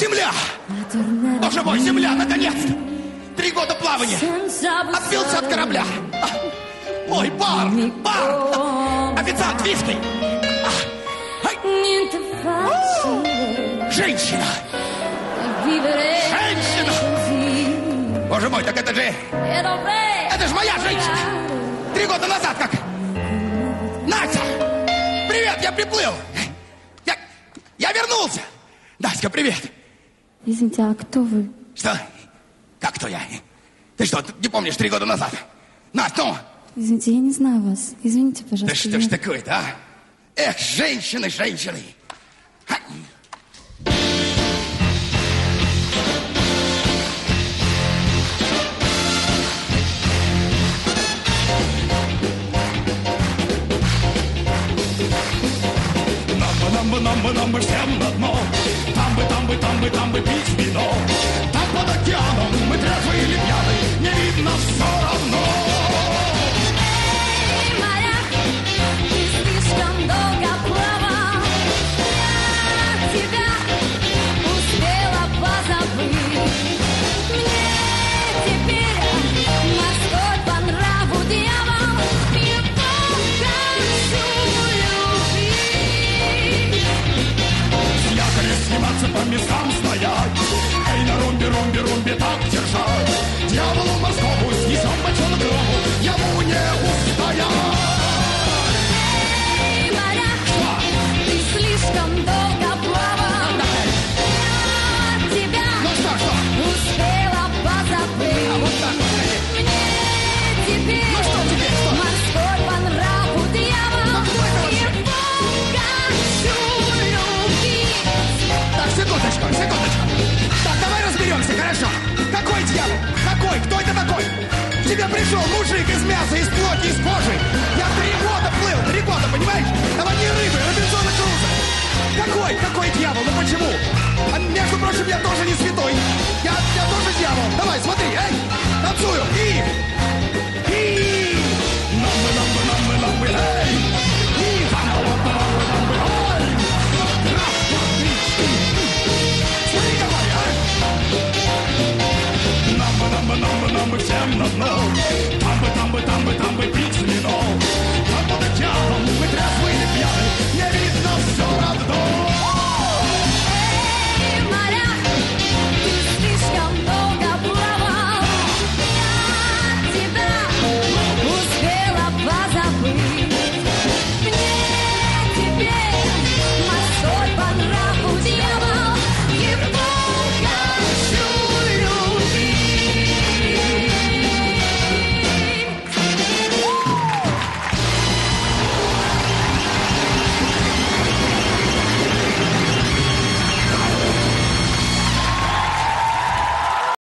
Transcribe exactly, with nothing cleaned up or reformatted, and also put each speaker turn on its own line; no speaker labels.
Земля! Боже мой, земля, наконец-то! Три года плавания! Отбился от корабля! Ой, бар! Бар! Официант, виски! Женщина! Женщина! Боже мой, так это же... Это же моя женщина! Три года назад как... Настя! Привет, я приплыл! Я, я вернулся! Настя, привет!
Извините, а кто вы?
Что? Как кто я? Ты что, не помнишь три года назад? Настя, ну!
Извините, я не знаю вас. Извините, пожалуйста.
Да что
я...
ж такое-то, а? Эх, женщины, женщины! Ха.
Нам бы, нам бы, нам бы всем на дно. Там бы, там бы, там бы, там бы пить вино. Там под океаном мы трезвые или пьяны, не видно все равно.
Эй, моряк, ты слишком долго плавал. Я тебя успела позабыть. Мне теперь морской по нраву дьявол. И покажу любви.
Сниматься по местам стоять. Эй, на румбе, румбе, румбе так держать. Дьяволу морскому снесем бочонок рому, ему не устоять.
Эй, моряк, ты слишком долго плавал. Я тебя успела позабыть.
А вот так вот.
Мне теперь
Ну что теперь, что?
морской по нраву дьявол.
Ну кто это вообще?
И покажу любви.
Так, секундочку, секундочку. Так, давай разберемся, хорошо. Какой дьявол? Какой? Кто это такой? К тебе пришел мужик из мяса, из плоти, из кожи. Я три года плыл, три года, понимаешь? Давай не рыбы, Робинзон